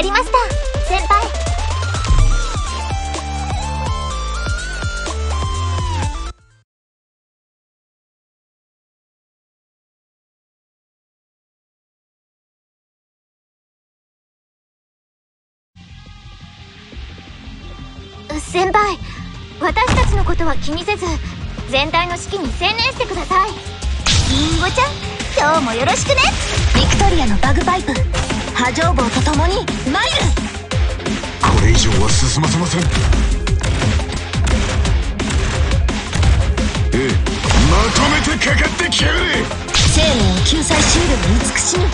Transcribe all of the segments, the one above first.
かりました先輩。先輩、私たちのことは気にせず全体の指揮に専念してください。リンゴちゃん、今日もよろしくね。ビクトリアのバグパイプ波状棒と共に参る。 これ以上は進ませません。ええ、まとめてかかってきやがれ。 生命を救済しうる慈しみ。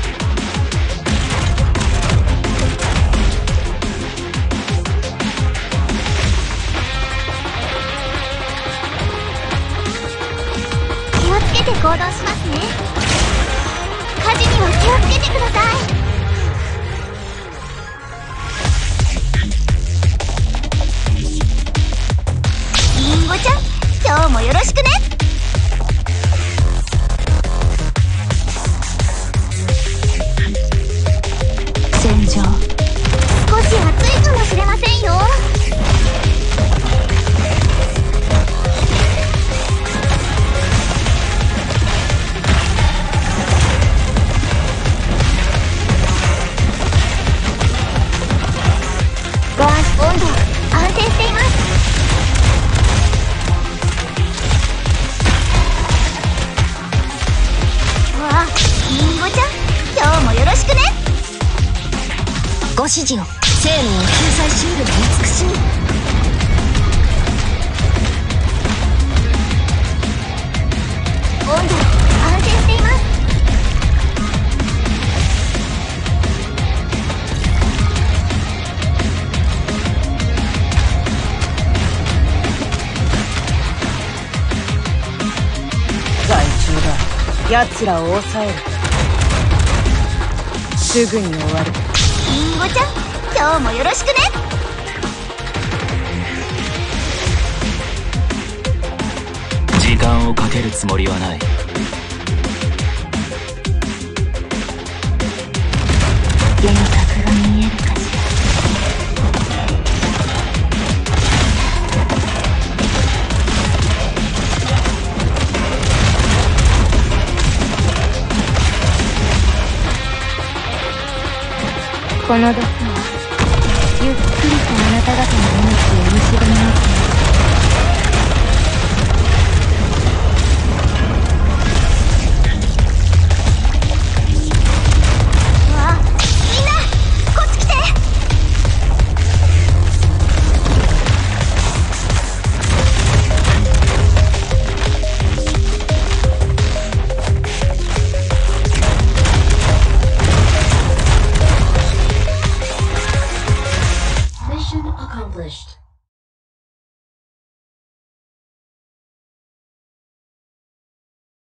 気をつけて行動しますね。火事には気をつけてください。リンゴちゃん、今日もよろしくね。戦場、少し暑いかもしれませんよ。温度安定しています。わあ、リンゴちゃん、今日もよろしくね。ご指示を。生命を救済しうる慈しみ。温度安定しています。 奴らを抑える。すぐに終わる。 リンゴちゃん、今日もよろしくね。 時間をかけるつもりはない。 幻覚が見えるかしら。この毒はゆっくりとあなた方の命を蝕みます。わあ、みんなこっち来て。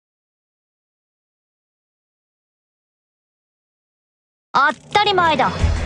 当たり前だ。